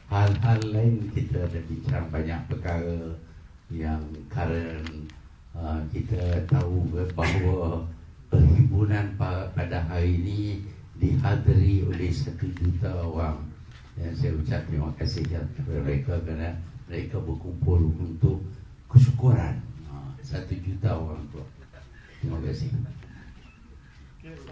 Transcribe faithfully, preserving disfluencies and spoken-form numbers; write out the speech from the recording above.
hal-hal lain kita ada bincang banyak perkara yang current. Uh, kita tahu bahawa perhimpunan pada hari ini dihadiri oleh satu juta orang. Dan saya ucap terima kasih kepada mereka kerana mereka berkumpul untuk kesyukuran. Uh, satu juta orang tu. Terima kasih.